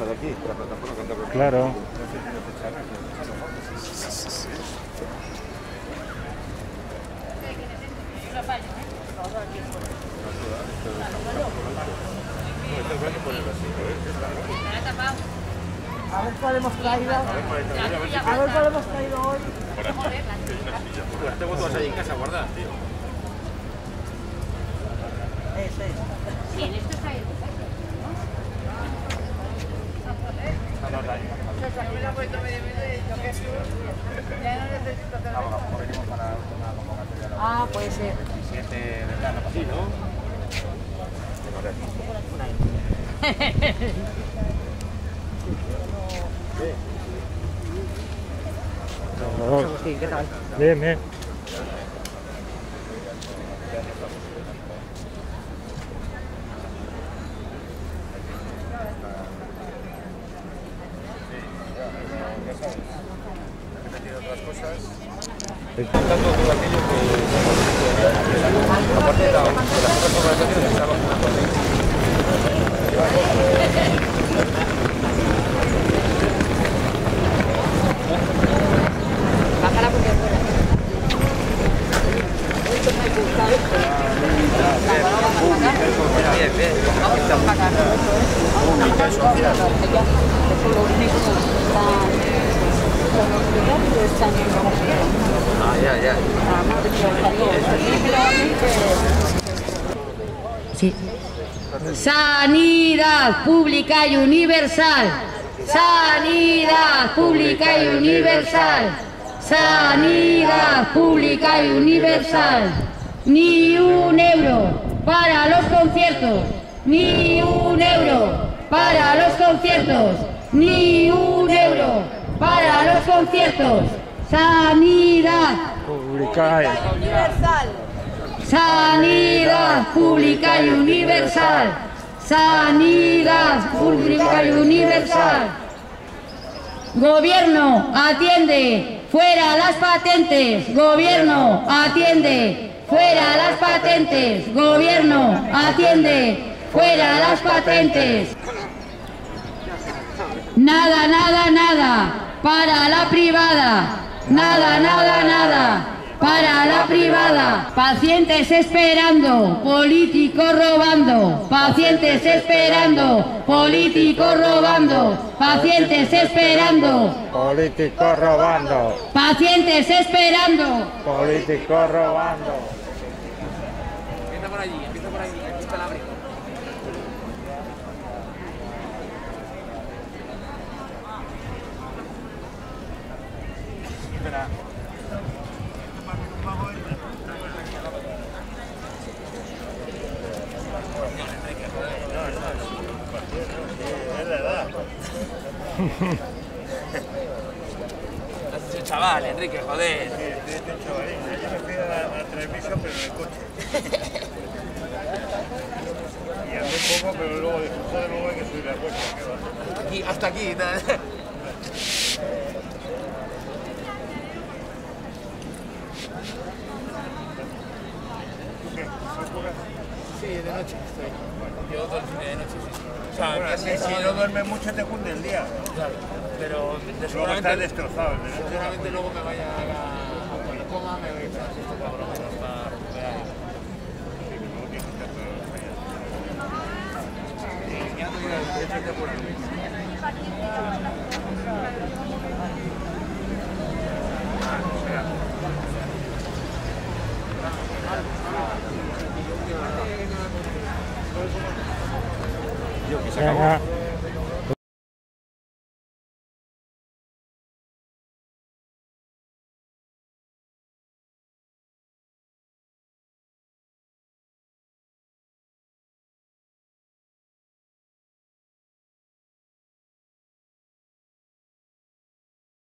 cosa de aquí, de la plataforma Cantabria. Claro. A ver cuál hemos traído. A ver cuál hemos traído hoy. Las tengo todas ahí en casa guardadas, tío. Sí, en esto está ahí. Ah, puede ser. 17 de verano, así, ¿no? Sí, ¿qué tal? Bien, bien. Tanto todo aquello que aparte de las otras organizaciones que estaban Bájala porque es buena. Bien, bien. Pública y social. Ah, ya. Sí. Sanidad pública y universal. Sanidad pública y universal. Sanidad pública y universal. Ni un euro para los conciertos. Ni un euro para los conciertos. Ni un euro para los conciertos. Sanidad Pública y Universal. Sanidad pública y universal. Sanidad pública y universal. Gobierno, atiende. Fuera las patentes. Gobierno, atiende. Fuera las patentes. Gobierno, atiende. Fuera las patentes. Nada, nada, nada. Para la privada. Nada, nada, nada. Para la privada. Pacientes esperando, políticos robando. Pacientes esperando, políticos robando. Pacientes esperando, políticos robando. pacientes esperando. Políticos robando. Empieza por allí, aquí está el abrigo. Espera. Es la edad. Has hecho chaval, Enrique, joder. Sí, estoy hecho chavalín. Yo me fui a transmisión, pero en el coche. Y hablé un poco, pero luego dije, joder, luego hay que subir la cuesta. Aquí, hasta aquí. Sí, de noche estoy. Yo todo el cine de noche, sí. O sea, bueno, si no duermes mucho te cunde el día. Claro, pero luego estás destrozado. Seguramente luego me vaya a poner coma, me voy a echar esto cabrón para recuperar. Sí, luego tienes que estar todos los días. Y ya no voy a echarte por el mismo. Venga.